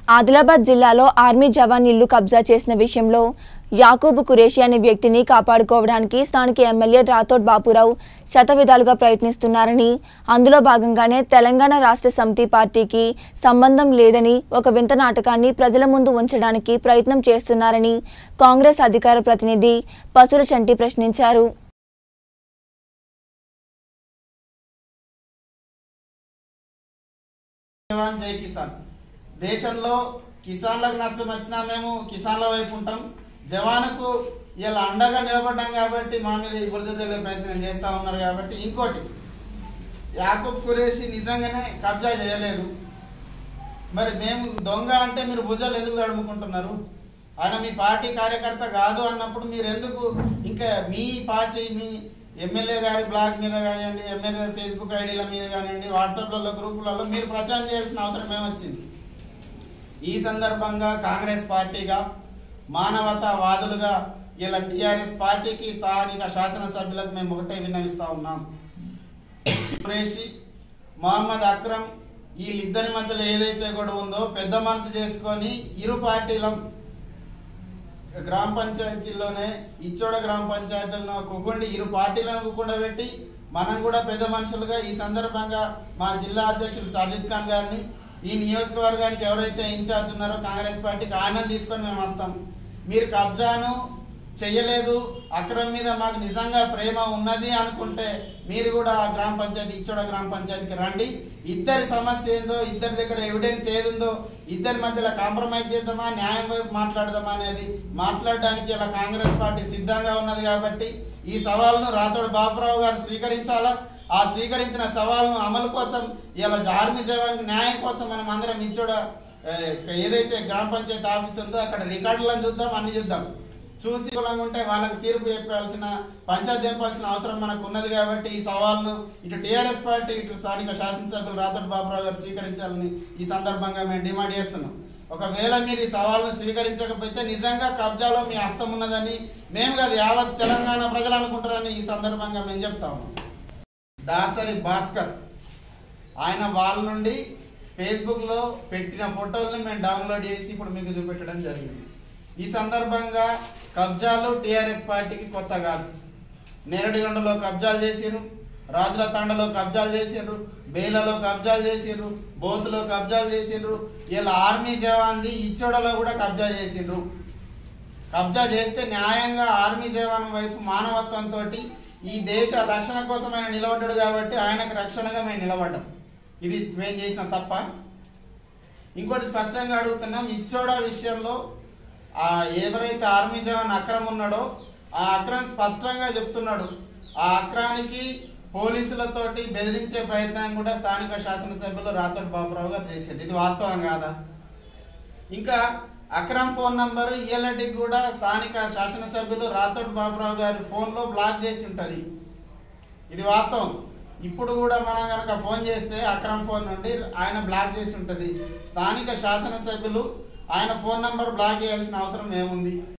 ఆదిలాబాద్ జిల్లాలో ఆర్మీ జవాన్ ఇల్లు కబ్జా చేసిన విషయంలో యాకూబ్ కురేషి అనే వ్యక్తిని కాపాడుకోవడానికి స్థానిక ఎమ్మెల్యే రాథోడ్ బాపురావు శతవిధాలుగా ప్రయత్నిస్తున్నారని, అందులో భాగంగానే తెలంగాణ రాష్ట్ర సమితి పార్టీకి సంబంధం లేదని ఒక వింత నాటకాన్ని ప్రజల ముందు ఉంచడానికి ప్రయత్నం చేస్తున్నారని కాంగ్రెస్ అధికార ప్రతినిధి పసుల చంటి ప్రశ్నించారు. దేశంలో కిసాన్లకు నష్టం వచ్చినా మేము కిసాన్ల వైపు ఉంటాం. జవానుకు ఇలా అండగా నిలబడ్డాం కాబట్టి మా మీద బురద చల్లే ప్రయత్నం చేస్తూ ఉన్నారు. కాబట్టి ఇంకోటి, యాకూబ్ కురేషి నిజంగానే కబ్జా చేయలేదు. మరి మేము దొంగ అంటే మీరు భుజాలు ఎందుకు తడుముకుంటున్నారు? ఆయన మీ పార్టీ కార్యకర్త కాదు అన్నప్పుడు మీరు ఎందుకు ఇంకా మీ పార్టీ మీ ఎమ్మెల్యే గారి బ్లాగ్ మీద కానివ్వండి, ఎమ్మెల్యే ఫేస్బుక్ ఐడీల మీద కానివ్వండి, వాట్సాప్లలో గ్రూపులలో మీరు ప్రచారం చేయాల్సిన అవసరం ఏమొచ్చింది? ఈ సందర్భంగా కాంగ్రెస్ పార్టీగా మానవతావాదులుగా ఇలా టీఆర్ఎస్ పార్టీకి స్థానిక శాసనసభ్యులకు మేము ఒకటే విన్నవిస్తా ఉన్నాం. కురేషి మొహమ్మద్ అక్రమ్ వీళ్ళిద్దరి మధ్యలో ఏదైతే గొడవ ఉందో పెద్ద మనసు చేసుకొని ఇరు పార్టీల గ్రామ పంచాయతీల్లోనే ఇచ్చోడ గ్రామ పంచాయతీలను కుక్కుండి ఇరు పార్టీలను కుక్కుండా పెట్టి మనం కూడా పెద్ద మనుషులుగా ఈ సందర్భంగా మా జిల్లా అధ్యక్షులు సాజిద్ ఖాన్ గారిని, ఈ నియోజకవర్గానికి ఎవరైతే ఇన్ఛార్జ్ ఉన్నారో కాంగ్రెస్ పార్టీకి ఆనందం తీసుకొని మేము వస్తాం. మీరు కబ్జాను చెయ్యలేదు, అక్రమ్ మీద మాకు నిజంగా ప్రేమ ఉన్నది అనుకుంటే మీరు కూడా ఆ గ్రామ పంచాయతీ ఇచ్చోడ గ్రామ పంచాయతీకి రండి. ఇద్దరి సమస్య ఏందో, ఇద్దరి దగ్గర ఎవిడెన్స్ ఏది ఉందో, ఇద్దరి మధ్యలో కాంప్రమైజ్ చేద్దామా, న్యాయం వైపు మాట్లాడదామా అనేది మాట్లాడడానికి ఇలా కాంగ్రెస్ పార్టీ సిద్ధంగా ఉన్నది. కాబట్టి ఈ సవాల్ను రాథోడ్ బాపురావు గారు స్వీకరించాలా. ఆ స్వీకరించిన సవాల్ను అమలు కోసం ఇలా ఆర్మీ జవాన్ న్యాయం కోసం మనం అందరం ఇచ్చోడ ఏదైతే గ్రామ పంచాయతీ ఆఫీస్ ఉందో అక్కడ రికార్డులను చూద్దాం, అన్ని చూద్దాం. చూసి ఉంటే వాళ్ళకి తీర్పు చెప్పాల్సిన, పంచాయతీ తెంపాల్సిన అవసరం మనకు ఉన్నది. కాబట్టి ఈ సవాల్ను ఇటు టీఆర్ఎస్ పార్టీ ఇటు స్థానిక శాసనసభ్యులు రాథోడ్ బాపురావు గారు స్వీకరించాలని ఈ సందర్భంగా మేము డిమాండ్ చేస్తున్నాం. ఒకవేళ మీరు ఈ సవాల్ను స్వీకరించకపోతే నిజంగా కబ్జాలో మీ హస్తం ఉన్నదని మేము కాదు యావత్ తెలంగాణ ప్రజలు అనుకుంటారని ఈ సందర్భంగా మేము చెప్తాము. దాసరి భాస్కర్ ఆయన వాళ్ళ నుండి ఫేస్బుక్లో పెట్టిన ఫోటోల్ని మేము డౌన్లోడ్ చేసి ఇప్పుడు మీకు చూపెట్టడం జరిగింది. ఈ సందర్భంగా కబ్జాలు టీఆర్ఎస్ పార్టీకి కొత్త కాదు. నేరడిగొండలో కబ్జాలు చేసిర్రు, రాజుల తండలో కబ్జాలు చేసిర్రు, బేలలో కబ్జాలు చేసిర్రు, బోతులో కబ్జాలు చేసిర్రు. ఇలా ఆర్మీ జవాన్ది ఇచ్చోడలో కూడా కబ్జా చేసిర్రు. కబ్జా చేస్తే న్యాయంగా ఆర్మీ జవాన్ వైపు మానవత్వంతో ఈ దేశ రక్షణ కోసం ఆయన నిలబడ్డాడు కాబట్టి ఆయనకు రక్షణగా మేము నిలబడ్డాం. ఇది మేము చేసిన తప్ప. ఇంకోటి స్పష్టంగా అడుగుతున్నాం, ఇచ్చోడ విషయంలో ఎవరైతే ఆర్మీ జవాన్ అక్రమ్ ఉన్నాడో ఆ అక్రమ్ స్పష్టంగా చెప్తున్నాడు. ఆ అక్రానికి పోలీసులతోటి బెదిరించే ప్రయత్నం కూడా స్థానిక శాసనసభ్యులు రాథోడ్ బాపురావు గారు చేశారు. ఇది వాస్తవం కాదా? ఇంకా అక్రమ్ ఫోన్ నంబరు ఈఎల్ఐడికి కూడా స్థానిక శాసనసభ్యులు రాథోడ్ బాపురావు గారి ఫోన్లో బ్లాక్ చేసి ఉంటుంది. ఇది వాస్తవం. ఇప్పుడు కూడా మనం కనుక ఫోన్ చేస్తే అక్రమ్ ఫోన్ నుండి ఆయన బ్లాక్ చేసి ఉంటుంది. స్థానిక శాసనసభ్యులు ఆయన ఫోన్ నంబర్ బ్లాక్ చేయాల్సిన అవసరం ఏముంది?